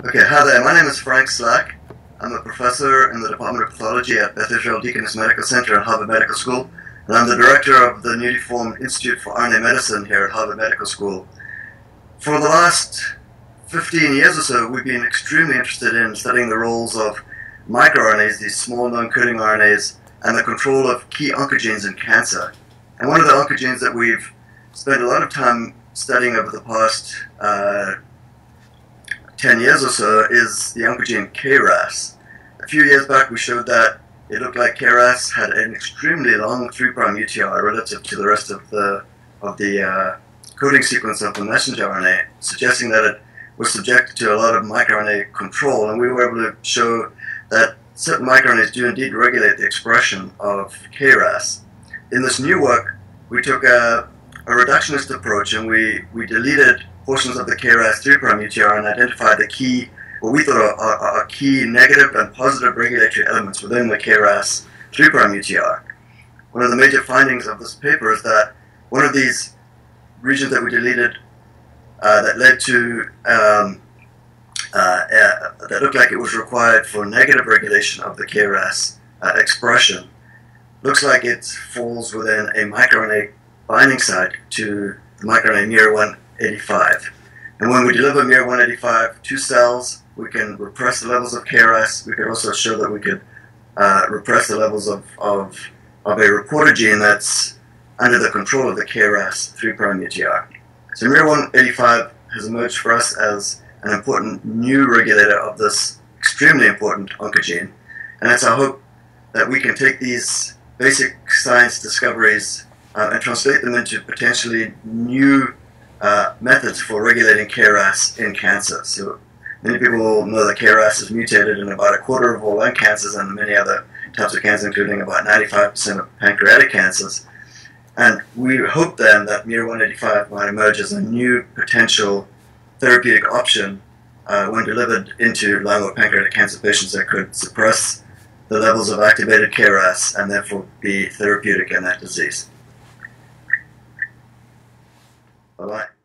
Okay, hi there. My name is Frank Slack. I'm a professor in the Department of Pathology at Beth Israel Deaconess Medical Center at Harvard Medical School, and I'm the director of the newly formed Institute for RNA Medicine here at Harvard Medical School. For the last 15 years or so, we've been extremely interested in studying the roles of microRNAs, these small non-coding RNAs, and the control of key oncogenes in cancer. And one of the oncogenes that we've spent a lot of time studying over the past 10 years or so is the oncogene KRAS. A few years back we showed that it looked like KRAS had an extremely long 3' UTR relative to the rest of the coding sequence of the messenger RNA, suggesting that it was subjected to a lot of microRNA control, and we were able to show that certain microRNAs do indeed regulate the expression of KRAS. In this new work, we took a reductionist approach, and we deleted portions of the KRAS 3' UTR and identified the key, what we thought are key negative and positive regulatory elements within the KRAS 3' UTR. One of the major findings of this paper is that one of these regions that we deleted that led to that looked like it was required for negative regulation of the KRAS expression looks like it falls within a microRNA binding site to the microRNA miR185. And when we deliver miR185 to cells, we can repress the levels of KRAS. We could also show that we could repress the levels of a reporter gene that's under the control of the KRAS 3' UTR. So miR185 has emerged for us as an important new regulator of this extremely important oncogene. And it's our hope that we can take these basic science discoveries and translate them into potentially new methods for regulating KRAS in cancer. So many people know that KRAS is mutated in about a quarter of all lung cancers and many other types of cancer, including about 95% of pancreatic cancers. And we hope then that miR185 might emerge as a new potential therapeutic option when delivered into lung or pancreatic cancer patients that could suppress the levels of activated KRAS and therefore be therapeutic in that disease. Bye-bye.